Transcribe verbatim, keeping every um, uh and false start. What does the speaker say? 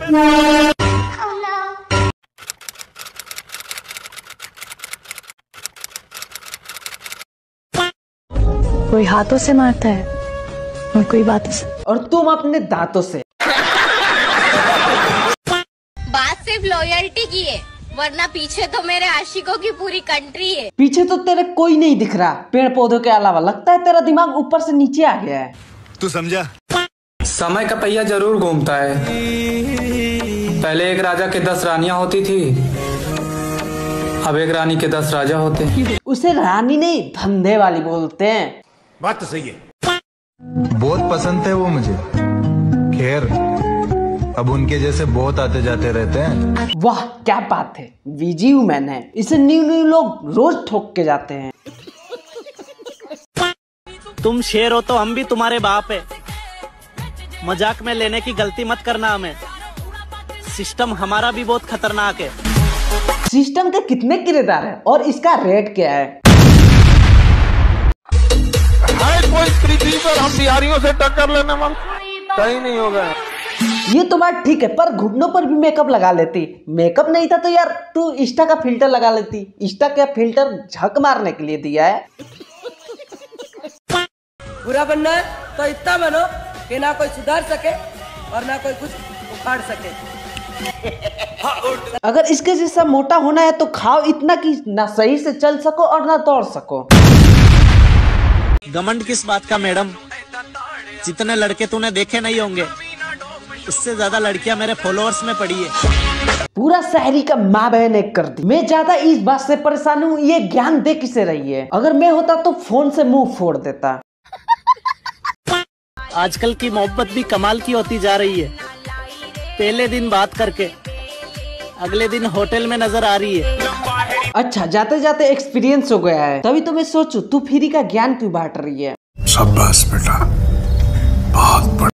कोई हाथों से मारता है और कोई बातों से, और तुम अपने दांतों से। बात सिर्फ लॉयल्टी की है, वरना पीछे तो मेरे आशिकों की पूरी कंट्री है। पीछे तो तेरे कोई नहीं दिख रहा पेड़ पौधों के अलावा, लगता है तेरा दिमाग ऊपर से नीचे आ गया है। तू समझा? समय का पहिया जरूर घूमता है। पहले एक राजा के दस रानियां होती थी, अब एक रानी के दस राजा होते हैं। उसे रानी नहीं धंधे वाली बोलते हैं। बात तो सही है। बहुत पसंद थे वो मुझे, खैर अब उनके जैसे बहुत आते जाते रहते हैं। वाह क्या बात है, बीजी वुमेन है, इसे न्यू न्यू लोग रोज ठोक के जाते हैं। तुम शेर हो तो हम भी तुम्हारे बाप है, मजाक में लेने की गलती मत करना हमें, सिस्टम हमारा भी बहुत खतरनाक है। सिस्टम के कितने किरदार हैं और इसका रेट क्या है? कोई पृथ्वी पर हम बिहारियों से टक्कर लेने वाला कहीं नहीं होगा। ये तो बात ठीक है, पर घुटनों पर भी मेकअप लगा लेती। मेकअप नहीं था तो यार तू इंस्टा का फिल्टर लगा लेती। इंस्टा का फिल्टर झक मारने के लिए दिया है। बुरा बनना है तो इतना बनो कि ना कोई सुधार सके और ना कोई कुछ उखाड़ सके। अगर इसके जैसा मोटा होना है तो खाओ इतना कि ना सही से चल सको और ना दौड़ सको। घमंड किस बात का मैडम, जितने लड़के तूने देखे नहीं होंगे उससे ज्यादा लड़कियां मेरे फॉलोअर्स में पड़ी है। पूरा शहरी का माँ बहन एक कर दी। मैं ज्यादा इस बात से परेशान हूँ, ये ज्ञान दे किसे रही है। अगर मैं होता तो फोन से मुंह फोड़ देता। आजकल की मोहब्बत भी कमाल की होती जा रही है। पहले दिन बात करके अगले दिन होटल में नजर आ रही है। अच्छा जाते जाते एक्सपीरियंस हो गया है, तभी तो मैं सोचूं तू फ्री का ज्ञान क्यों बांट रही है। शाबाश बेटा, बहुत